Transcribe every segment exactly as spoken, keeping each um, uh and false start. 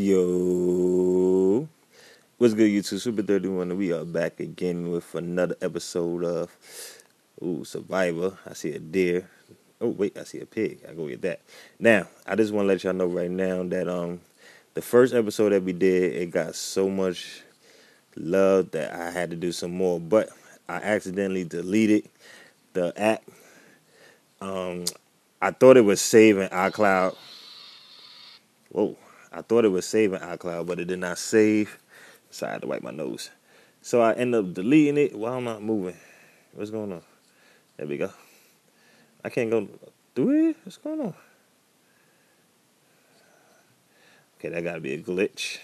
Yo, what's good, YouTube? Super thirty-one, and we are back again with another episode of Ooh Survivor. I see a deer. Oh wait, I see a pig. I go get that. Now, I just want to let y'all know right now that um the first episode that we did, it got so much love that I had to do some more, but I accidentally deleted the app. Um, I thought it was saving iCloud. Whoa. I thought it was saving iCloud, but it did not save. So I had to wipe my nose. So I ended up deleting it while I'm not moving. What's going on? There we go. I can't go through it? What's going on? Okay, that gotta be a glitch.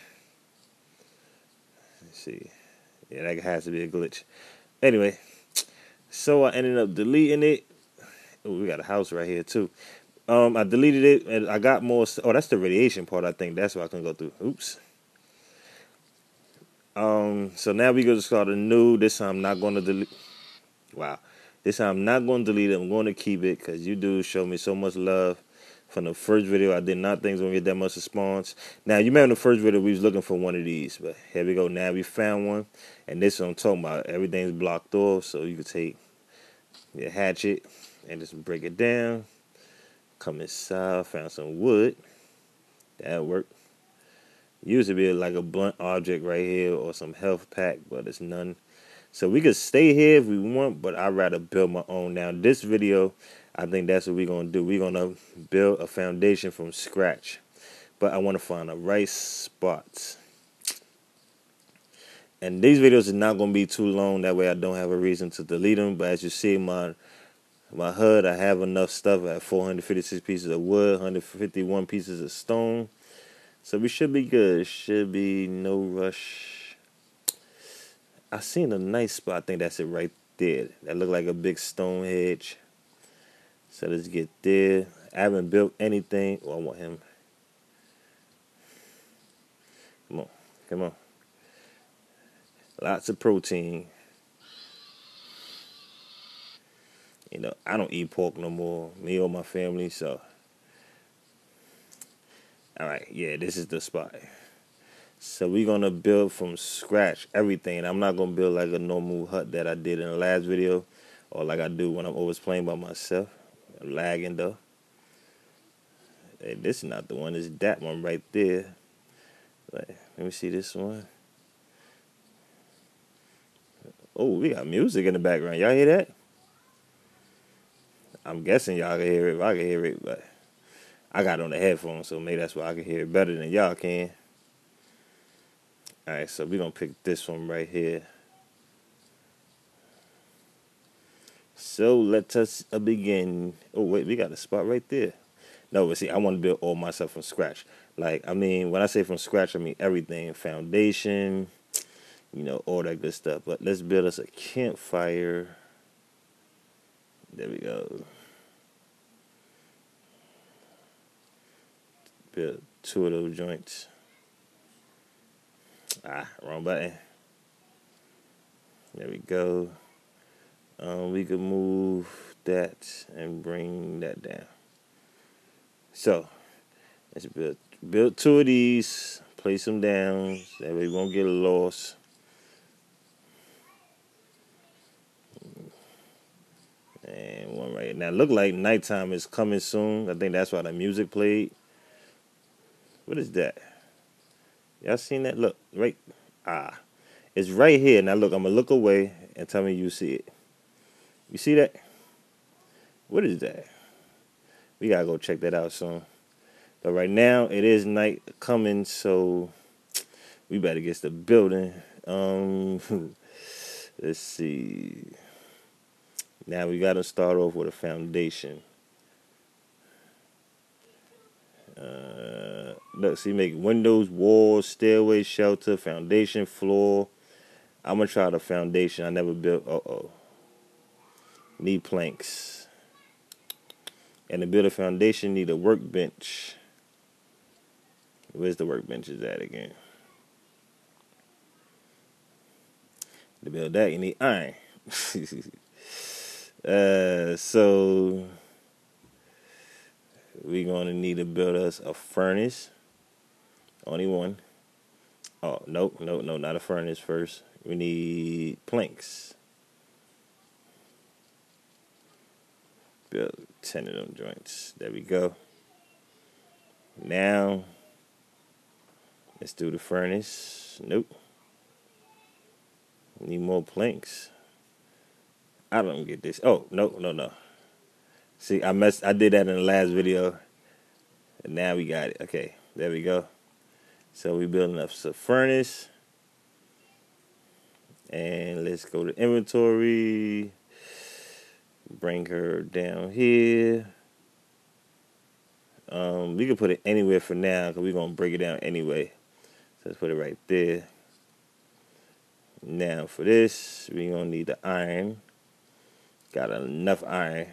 Let's see. Yeah, that has to be a glitch. Anyway, so I ended up deleting it. Oh, we got a house right here too. Um, I deleted it and I got more. Oh, that's the radiation part. I think that's why I couldn't go through. Oops. Um, so now we go to start anew. This time I'm not going to delete. Wow. This time I'm not going to delete it. I'm going to keep it because you do show me so much love. From the first video, I did not think it was going to get that much response. Now, you remember the first video, we was looking for one of these. But here we go. Now we found one. And this is what I'm talking about. Everything's blocked off. So you can take your hatchet and just break it down. Come inside. Found some wood. That'll work. Used to be like a blunt object right here or some health pack, but it's none. So we could stay here if we want, but I'd rather build my own. Now, this video, I think that's what we're going to do. We're going to build a foundation from scratch. But I want to find the right spots. And these videos are not going to be too long. That way I don't have a reason to delete them. But as you see, my my H U D, I have enough stuff. I have four hundred fifty-six pieces of wood, one hundred fifty-one pieces of stone. So we should be good. Should be no rush. I seen a nice spot. I think that's it right there. That look like a big stone hedge. So let's get there. I haven't built anything. Oh, I want him. Come on. Come on. Lots of protein. You know, I don't eat pork no more. Me or my family, so. Alright, yeah, this is the spot. So we're going to build from scratch everything. I'm not going to build like a normal hut that I did in the last video. Or like I do when I'm always playing by myself. I'm lagging though. Hey, this is not the one. It's that one right there. Like, let me see this one. Oh, we got music in the background. Y'all hear that? I'm guessing y'all can hear it. If I can hear it, but I got it on the headphones, so maybe that's why I can hear it better than y'all can. Alright, so we're going to pick this one right here. So let us begin. Oh, wait, we got a spot right there. No, but see, I want to build all myself from scratch. Like, I mean, when I say from scratch, I mean everything. Foundation, you know, all that good stuff. But let's build us a campfire. There we go. Build two of those joints. Ah, wrong button. There we go. Um, we could move that and bring that down. So, let's build, build two of these. Place them down. That way we won't get lost. And one right now. Look like nighttime is coming soon. I think that's why the music played. What is that? Y'all seen that? Look, right. Ah. It's right here. Now look, I'm going to look away and tell me you see it. You see that? What is that? We got to go check that out soon. But right now, it is night coming, so we better get to building. Um, let's see. Now we got to start off with a foundation. Uh, look, see, make windows, walls, stairway, shelter, foundation, floor. I'm going to try the foundation. I never built. Uh-oh. Need planks. And to build a foundation, need a workbench. Where's the workbenches at again? To build that, you need iron. uh, so we're going to need to build us a furnace. Only one. Oh, nope, nope, no, not a furnace first. We need planks. Build ten of them joints. There we go. Now, let's do the furnace. Nope. Need more planks. I don't get this. Oh, no, no, no. See, I messed. I did that in the last video. And now we got it. Okay, there we go. So we building up a furnace. And let's go to inventory. Bring her down here. Um, we can put it anywhere for now because we're going to break it down anyway. So let's put it right there. Now for this, we're going to need the iron. Got enough iron.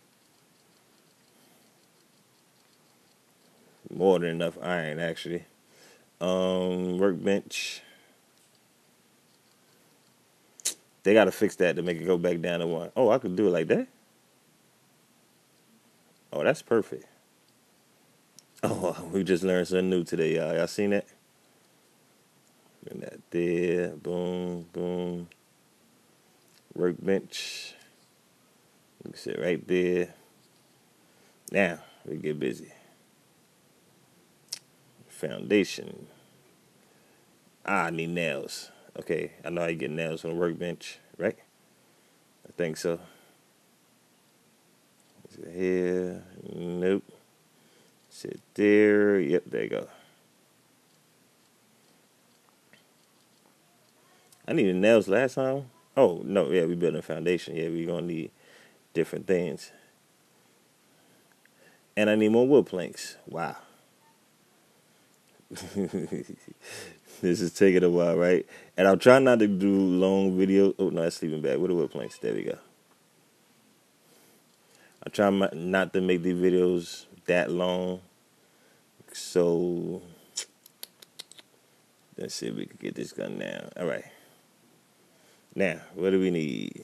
More than enough iron, actually. Um, workbench. They got to fix that to make it go back down to one. Oh, I could do it like that? Oh, that's perfect. Oh, we just learned something new today, y'all. Y'all seen that? Bring that there. Boom, boom. Workbench. You can sit right there. Now, we get busy. Foundation. Ah, I need nails. Okay, I know how you get nails on a workbench, right? I think so. Sit here. Nope. Sit there. Yep, there you go. I needed nails last time. Oh, no, yeah, we building a foundation. Yeah, we're going to need different things. And I need more wood planks. Wow. This is taking a while, right? And I'm trying not to do long videos. Oh, no, that's sleeping bag. Where the wood planks? There we go. I try not to make these videos that long. So, let's see if we can get this gun now. All right. Now, what do we need?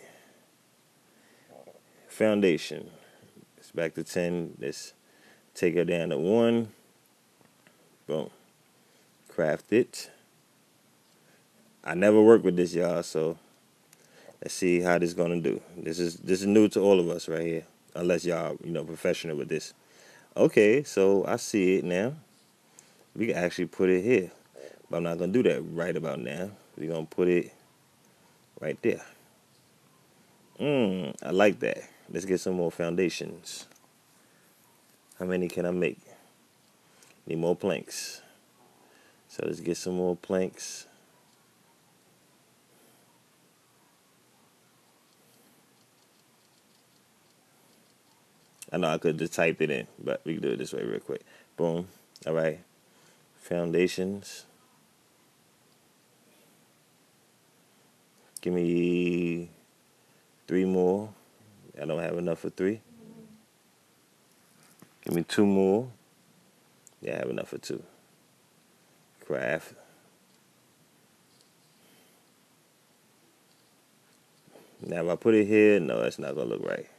Foundation. It's back to ten. Let's take her down to one. Boom. Craft it. I never worked with this, y'all, so let's see how this is gonna do. This is this is new to all of us right here, unless y'all, you know, professional with this. Okay, so I see it now. We can actually put it here, but I'm not gonna do that right about now. We're gonna put it right there. Mmm, I like that. Let's get some more foundations. How many can I make? Need more planks. So let's get some more planks. I know I could just type it in, but we can do it this way real quick. Boom. All right. Foundations. Give me three more. I don't have enough for three. Give me two more. Yeah, I have enough for two. Craft. Now if I put it here, no, that's not going to look right.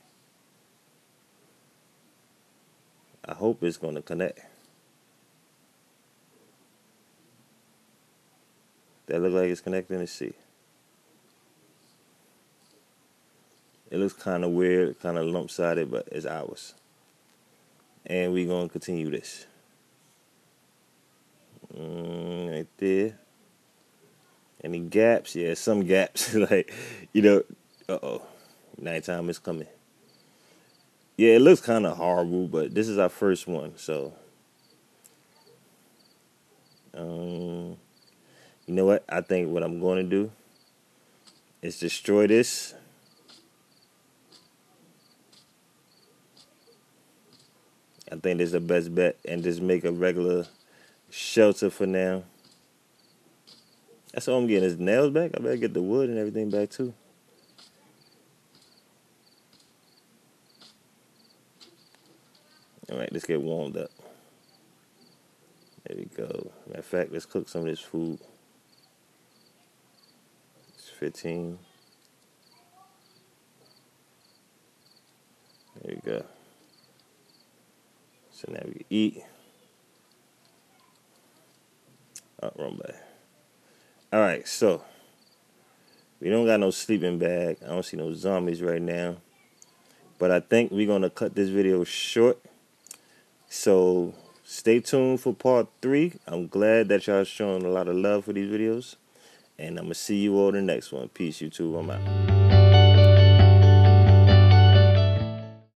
I hope it's going to connect. That look like it's connecting. Let's see. It looks kind of weird, kind of lump-sided, but it's ours. And we're going to continue this. Mm, right there. Any gaps? Yeah, some gaps. Like, you know, uh-oh. Nighttime is coming. Yeah, it looks kind of horrible, but this is our first one, so. Um, you know what? I think what I'm going to do is destroy this. I think this is the best bet, and just make a regular shelter for now. That's all I'm getting is nails back. I better get the wood and everything back too. All right, let's get warmed up. There we go. Matter of fact, let's cook some of this food. It's fifteen. There we go. So now we can eat. Oh, wrong bag. All right, so we don't got no sleeping bag. I don't see no zombies right now. But I think we're going to cut this video short. So stay tuned for part three. I'm glad that y'all showing a lot of love for these videos. And I'm going to see you all in the next one. Peace, YouTube. I'm out.